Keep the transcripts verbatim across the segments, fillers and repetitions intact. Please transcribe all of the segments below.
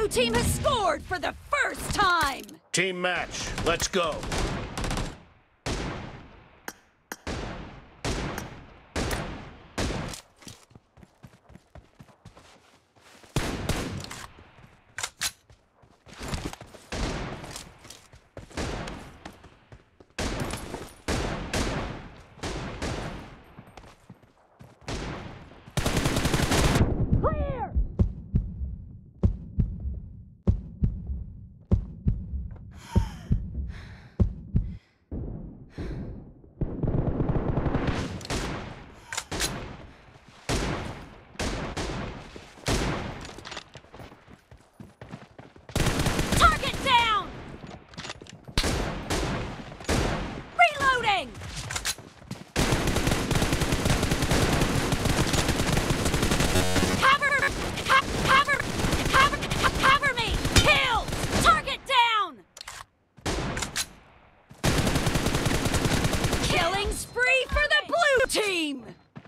team has scored for the first time! Team match, let's go. Team!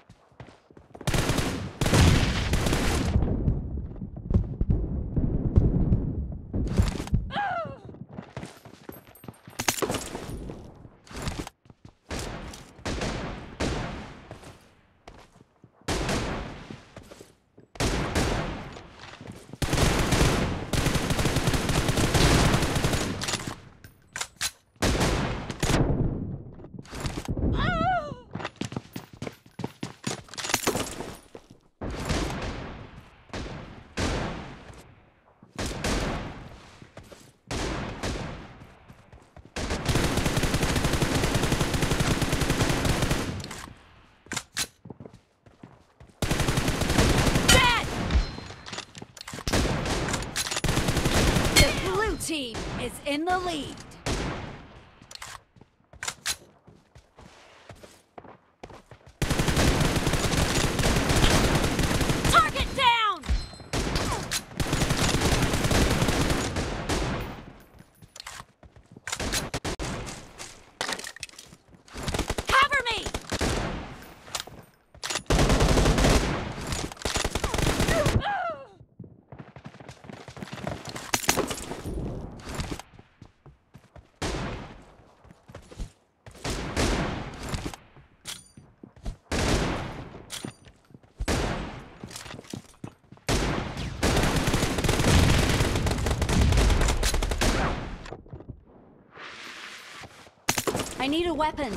Team is in the lead. Target down! Cover me! I need a weapon.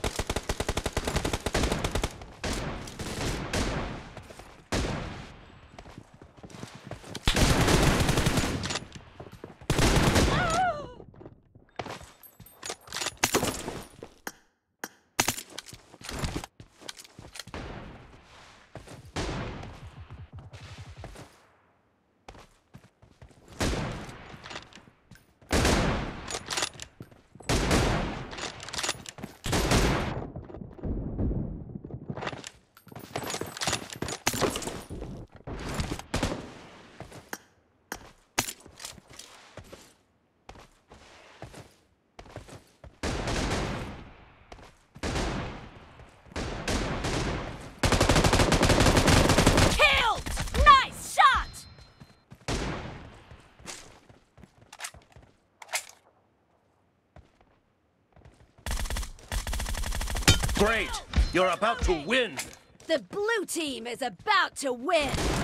Great! You're about to win! The blue team is about to win!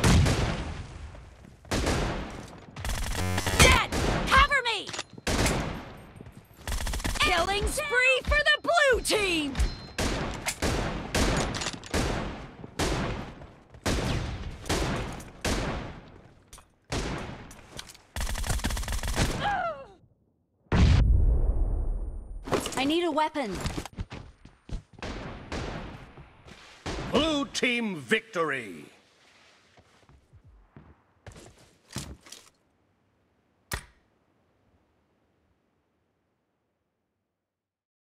Dead! Cover me! Killing spree for the blue team! I need a weapon. Blue team victory!